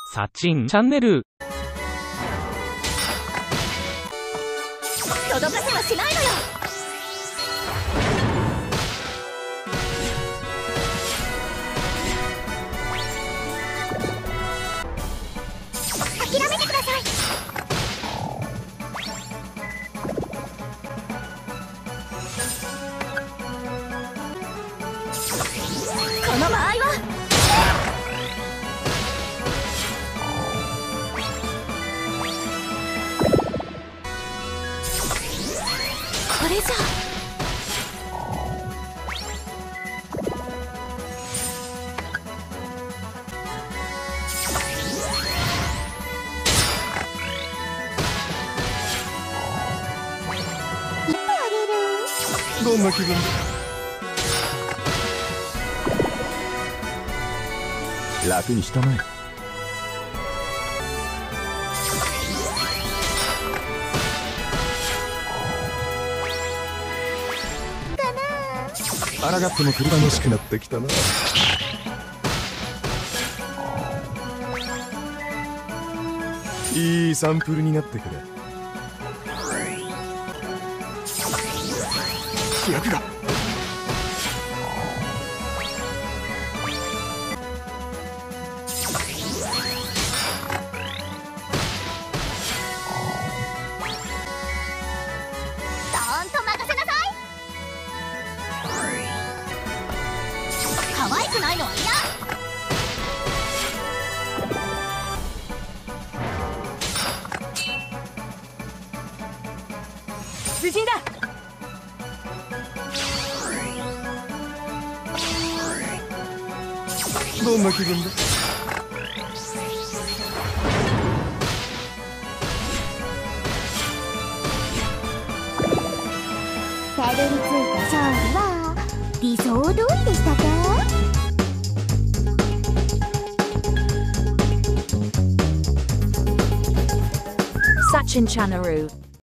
サチンチャンネル。 届かせはしないのよ。諦めてください。この場合はこれじゃ。見てあげる。 どんな気分だ。楽にしたまえ。抗っても苦しくなってきたな。いいサンプルになってくれ。飛躍が可愛くないのは嫌。出陣だ。 どんな気分だ。 たどり着いた勝利は理想通りでしたか。 Sachin Chanaru